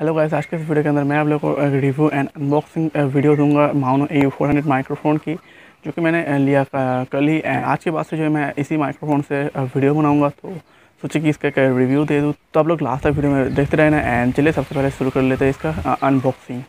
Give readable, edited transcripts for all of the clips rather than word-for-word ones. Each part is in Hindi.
हेलो गाइस, आज के इस वीडियो के अंदर मैं आप लोगों को रिव्यू एंड अनबॉक्सिंग वीडियो दूंगा मानो AU400 माइक्रोफोन की, जो कि मैंने लिया कल ही। आज के बाद से जो है मैं इसी माइक्रोफोन से वीडियो बनाऊंगा, तो सोचे कि इसका रिव्यू दे दूँ। तो आप लोग लास्ट तक वीडियो में देखते रहना। एंड चलिए सबसे पहले शुरू कर लेते हैं इसका अनबॉक्सिंग।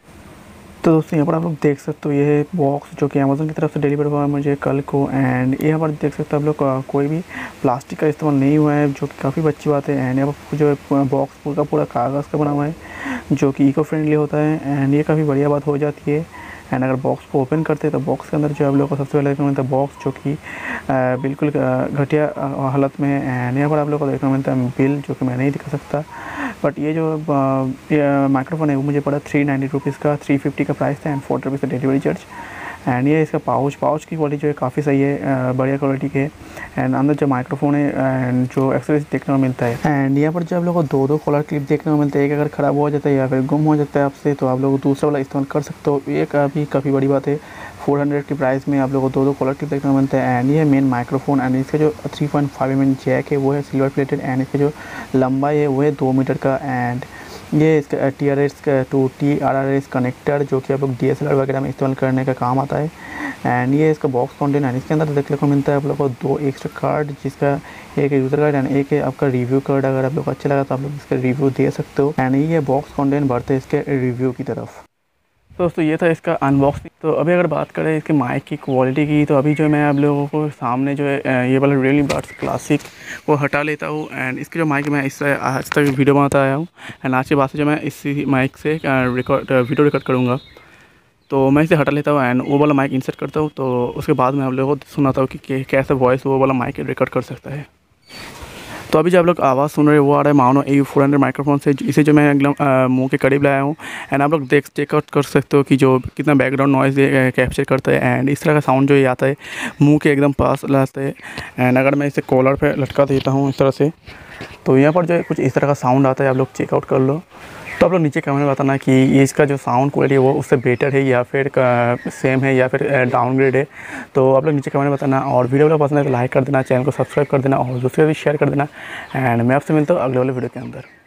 तो दोस्तों यहाँ पर आप लोग देख सकते हो, ये है बॉक्स जो कि अमेज़न की तरफ से डिलीवर हुआ है मुझे कल को। एंड यहाँ पर देख सकते हो आप लोग कोई भी प्लास्टिक का इस्तेमाल नहीं हुआ है, जो कि काफ़ी अच्छी बात है। एंड यहाँ पर जो बॉक्स पूरा कागज़ का बना हुआ है, जो कि इको फ्रेंडली होता है। एंड ये काफ़ी बढ़िया बात हो जाती है। एंड अगर बॉक्स को ओपन करते हैं तो बॉक्स के अंदर जो आप लोगों को सबसे पहले देखने मिलता है बॉक्स, जो कि बिल्कुल घटिया हालत में है। एंड यहाँ पर आप लोगों को देखने मिलता है बिल, जो कि मैं नहीं दिखा सकता। बट ये जो माइक्रोफोन है वो मुझे पड़ा 390 रुपीज़ का, 350 का प्राइस था एंड 40 रुपीज़ का डिलीवरी चार्ज। एंड ये इसका पाउच की क्वालिटी जो है काफ़ी सही है, बढ़िया क्वालिटी के। एंड अंदर जो माइक्रोफोन है एंड जो एक्सेसरीज देखने को मिलता है। एंड यहाँ पर जो आप लोगों को दो कॉलर क्लिप देखने को मिलता है। एक अगर ख़राब हो जाता है या फिर गुम हो जाता है आपसे, तो आप लोग दूसरा वाला इस्तेमाल कर सकते हो। ये काफ़ी बड़ी बात है। 400 की प्राइस में आप लोगों को दो कॉलर क्लिप देखने को मिलता है। एंड ये मेन माइक्रोफोन। एंड इसका जो 3.5 mm जैक है वो है सिल्वर प्लेटेड। एंड इसका जो लंबाई है वो है 2 मीटर का। एंड ये इसका TRS टू TRRS कनेक्टर, जो कि आप लोग DSLR वगैरह में इस्तेमाल करने का काम आता है। एंड ये इसका बॉक्स कंटेंट है। इसके अंदर देखने को मिलता है आप लोग को 2 एक्स्ट्रा कार्ड, जिसका एक यूज़र कार्ड एंड एक है आपका रिव्यू कार्ड। अगर आप लोग को अच्छा लगा तो आप लोग इसका रिव्यू दे सकते हो। एंड ये बॉक्स कंटेंट बढ़ते हैं इसके रिव्यू की तरफ। तो दोस्तों ये था इसका अनबॉक्सिंग। तो अभी अगर बात करें इसके माइक की क्वालिटी की, तो अभी जो मैं आप लोगों को सामने जो है ये वाला रियलमी बड्स क्लासिक वो हटा लेता हूँ। एंड इसके जो माइक मैं इससे आज तक वीडियो बनाता आया हूँ। एंड आज के बाद से जो मैं इसी माइक से वीडियो रिकॉर्ड करूँगा, तो मैं इसे हटा लेता हूँ एंड वो वाला माइक इंसर्ट करता हूँ। तो उसके बाद मैं आप लोगों को सुनाता हूँ कि कैसे वॉइस वो वाला माइक रिकॉर्ड कर सकता है। तो अभी जो आप लोग आवाज़ सुन रहे हैं वो आ रहा है मानो AU400 माइक्रोफोन से। इसे जो मैं एकदम मुँह के करीब लाया हूँ। एंड आप लोग चेकआउट कर सकते हो कि जो कितना बैकग्राउंड नॉइज़ कैप्चर करता है। एंड इस तरह का साउंड जो ये आता है मुँह के एकदम पास लाता है। एंड अगर मैं इसे कॉलर पे लटका देता हूँ इस तरह से, तो यहाँ पर जो है कुछ इस तरह का साउंड आता है। आप लोग चेकआउट कर लो। तो आप लोग नीचे कमेंट में बताना कि ये इसका जो साउंड क्वालिटी है वो उससे बेटर है या फिर सेम है या फिर डाउनग्रेड है। तो आप लोग नीचे कमेंट में बताना। और वीडियो अगर पसंद है तो लाइक कर देना, चैनल को सब्सक्राइब कर देना और दूसरे भी शेयर कर देना। एंड मैं आपसे मिलता हूँ अगले वाले वीडियो के अंदर।